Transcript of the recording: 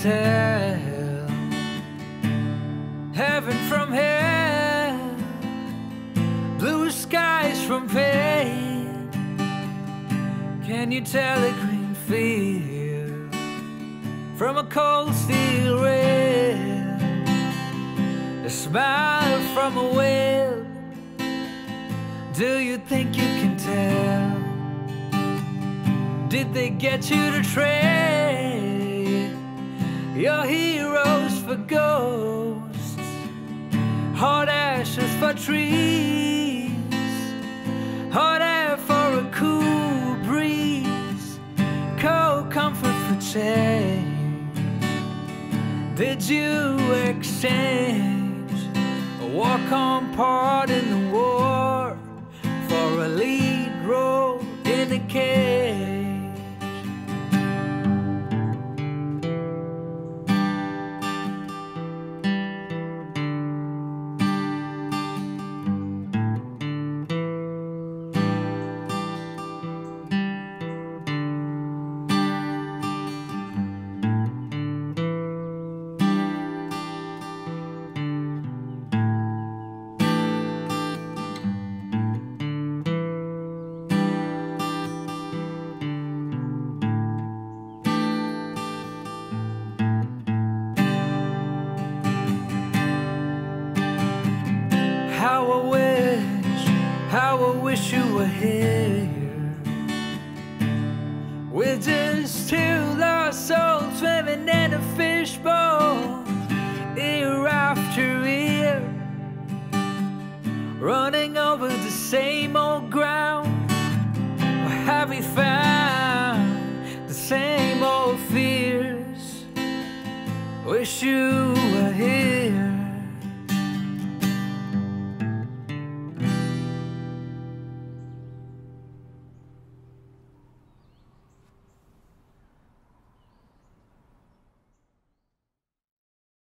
tell heaven from hell, blue skies from pain? Can you tell a green field from a cold steel rail, a smile from a whale? Do you think you can tell? Did they get you to trade your heroes for ghosts, hot ashes for trees, hot air for a cool breeze, cold comfort for change? Did you exchange a walk-on part in the war for a lead role in a cage? How I wish you were here, with just two lost souls swimming in a fishbowl, ear after ear, running over the same old ground. Or have we found the same old fears? Wish you